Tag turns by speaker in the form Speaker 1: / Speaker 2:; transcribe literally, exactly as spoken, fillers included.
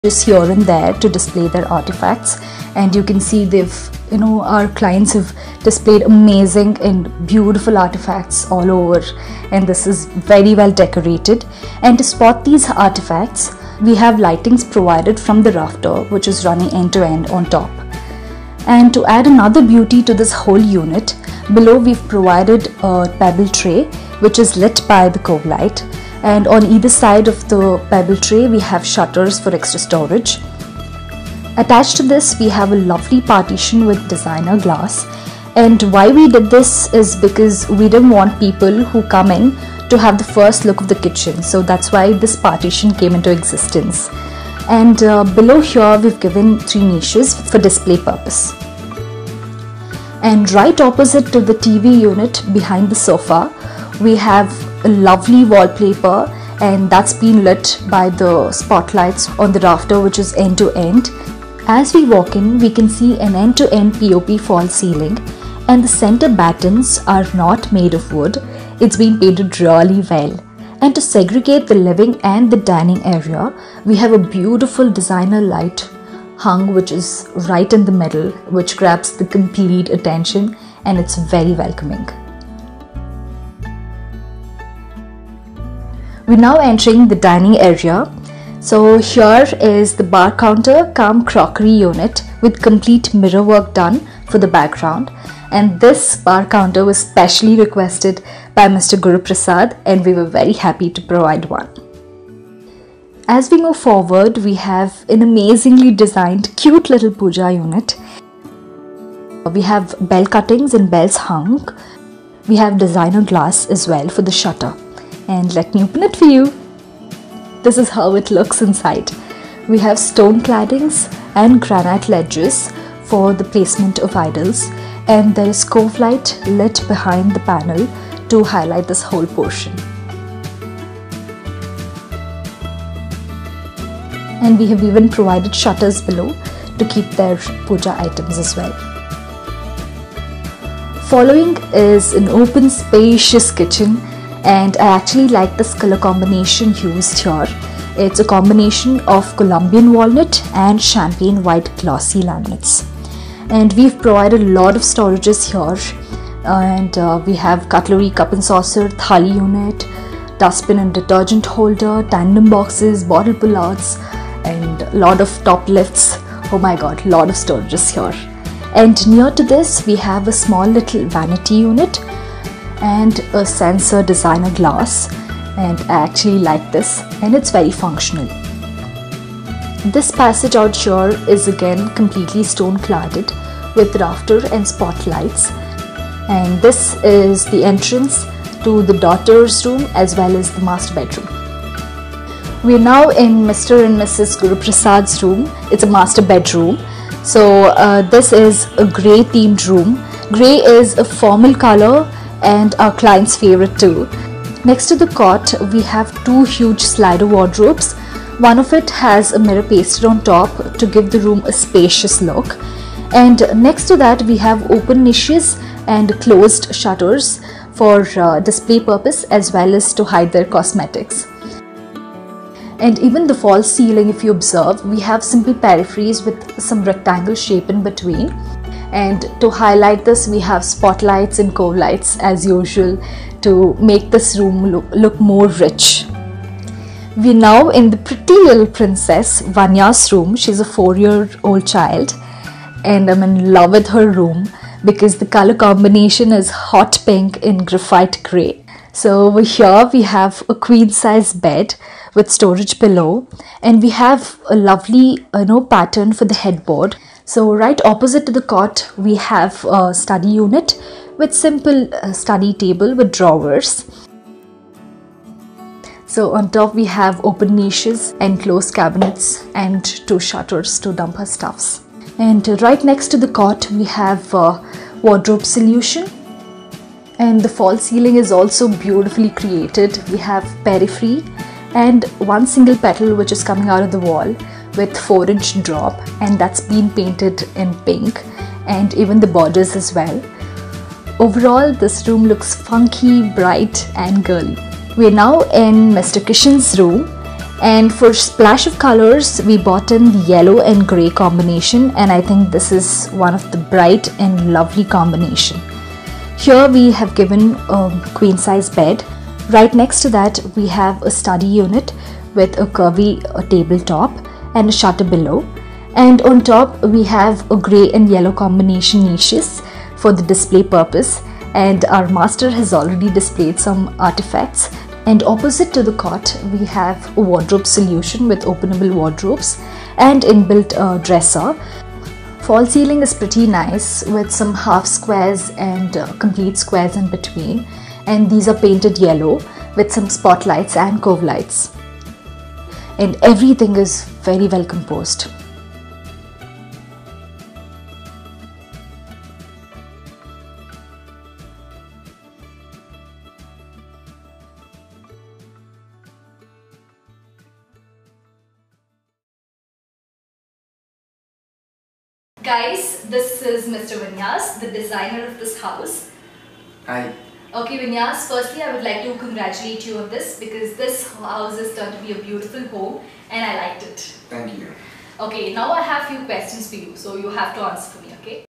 Speaker 1: just here and there to display their artifacts, and you can see they've you know our clients have displayed amazing and beautiful artifacts all over, and this is very well decorated. And to spot these artifacts, we have lightings provided from the rafter which is running end to end on top. And to add another beauty to this whole unit, below we've provided a pebble tray which is lit by the cove light, and on either side of the pebble tray we have shutters for extra storage. Attached to this we have a lovely partition with designer glass, and why we did this is because we didn't want people who come in to have the first look of the kitchen, so that's why this partition came into existence. And uh, below here we've given three niches for display purpose. And right opposite to the T V unit behind the sofa, we have a lovely wallpaper, and that's been lit by the spotlights on the rafter which is end to end. As we walk in, we can see an end to end P O P false ceiling, and the center battens are not made of wood. It's been painted really well. And to segregate the living and the dining area, we have a beautiful designer light hung which is right in the middle, which grabs the complete attention, and it's very welcoming. We're now entering the dining area. So here is the bar counter cum crockery unit with complete mirror work done for the background, and this bar counter was specially requested by Mister Guru Prasad, and we were very happy to provide one. As we move forward, we have an amazingly designed cute little puja unit. We have bell cuttings and bells hung. We have designer glass as well for the shutter, and let me open it for you. This is how it looks inside. We have stone claddings and granite ledges for the placement of idols, and there is cove light lit behind the panel to highlight this whole portion. And we have even provided shutters below to keep their puja items as well. Following is an open spacious kitchen, and I actually like this color combination used here. It's a combination of Colombian walnut and champagne white glossy laminates. And we've provided a lot of storages here, and uh, we have cutlery, cup and saucer, thali unit, dustbin and detergent holder, tandem boxes, bottle pull-outs, and a lot of top lifts. Oh my god, lot of storages here. And near to this we have a small little vanity unit and a sensor designer glass, and I actually like this, and it's very functional. This passage out here is again completely stone cladded with rafter and spotlights, and this is the entrance to the daughter's room as well as the master bedroom. We are now in Mister and Missus Guru Prasad's room. It's a master bedroom. So uh, this is a grey themed room. Grey is a formal color and our client's favorite too. Next to the cot we have two huge slider wardrobes. One of it has a mirror pasted on top to give the room a spacious look, and next to that we have open niches and closed shutters for uh, display purpose as well as to hide their cosmetics. And even the false ceiling, if you observe, we have simple peripheries with some rectangle shape in between. And to highlight this, we have spotlights and cove lights as usual to make this room look, look more rich. We're now in the pretty little princess Vanya's room. She's a four-year-old child, and I'm in love with her room because the color combination is hot pink in graphite grey. So over here we have a queen size bed with storage below, and we have a lovely you know pattern for the headboard. So right opposite to the cot we have a study unit with simple uh, study table with drawers. So on top we have open niches and closed cabinets and two shutters to dump her stuffs. And uh, right next to the cot we have a wardrobe solution. And the false ceiling is also beautifully created. We have periphery and one single petal which is coming out of the wall with four inch drop, and that's been painted in pink, and even the borders as well. Overall this room looks funky, bright and girly. We are now in Mister Kishan's room, And for splash of colors, we bought in the yellow and grey combination, and I think this is one of the bright and lovely combination. Here we have given a queen size bed. Right next to that we have a study unit with a curvy uh, tabletop and a shutter below. And on top we have a grey and yellow combination niches for the display purpose, and our master has already displayed some artifacts. And opposite to the cot we have a wardrobe solution with openable wardrobes and inbuilt uh, dresser. Fall ceiling is pretty nice with some half squares and uh, complete squares in between, and these are painted yellow with some spotlights and cove lights, and everything is very well composed. Guys, this is Mister Vinyas, the designer of this house.
Speaker 2: Hi.
Speaker 1: Okay Vinyas, firstly I would like to congratulate you on this, because this house is turned to be a beautiful home and I liked it.
Speaker 2: Thank you.
Speaker 1: Okay, now I have few questions for you, so you have to answer for me, okay?